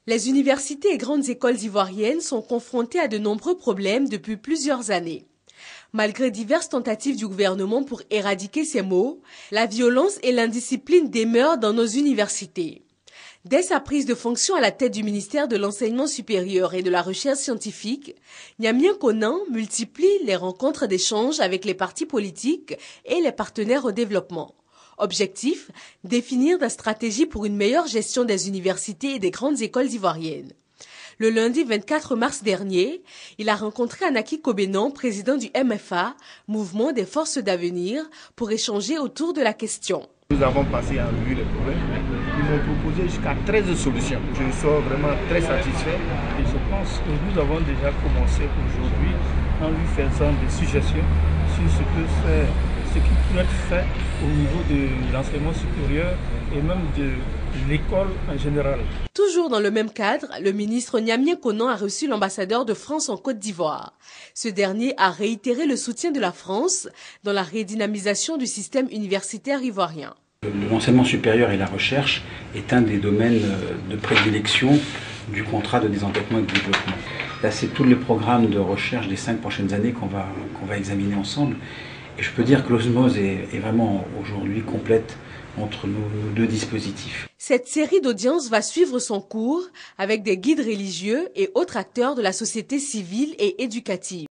Les universités et grandes écoles ivoiriennes sont confrontées à de nombreux problèmes depuis plusieurs années. Malgré diverses tentatives du gouvernement pour éradiquer ces maux, la violence et l'indiscipline demeurent dans nos universités. Dès sa prise de fonction à la tête du ministère de l'Enseignement supérieur et de la Recherche scientifique, Nyamien Konan multiplie les rencontres d'échange avec les partis politiques et les partenaires au développement. Objectif, définir des stratégies pour une meilleure gestion des universités et des grandes écoles ivoiriennes. Le lundi 24 mars dernier, il a rencontré Anaki Kobenon, président du MFA, Mouvement des Forces d'Avenir, pour échanger autour de la question. Nous avons passé en revue les problèmes. Ils m'ont proposé jusqu'à 13 solutions. Je suis vraiment très satisfait. Et je pense que nous avons déjà commencé aujourd'hui en lui faisant des suggestions sur ce qui pourrait être fait au niveau de l'enseignement supérieur et même de l'école en général. Toujours dans le même cadre, le ministre Nyamien Konan a reçu l'ambassadeur de France en Côte d'Ivoire. Ce dernier a réitéré le soutien de la France dans la redynamisation du système universitaire ivoirien. L'enseignement supérieur et la recherche est un des domaines de prédilection du contrat de désendettement et de développement. Là, c'est tous les programmes de recherche des 5 prochaines années qu'on va examiner ensemble. Et je peux dire que l'osmose est vraiment aujourd'hui complète entre nos deux dispositifs. Cette série d'audiences va suivre son cours avec des guides religieux et autres acteurs de la société civile et éducative.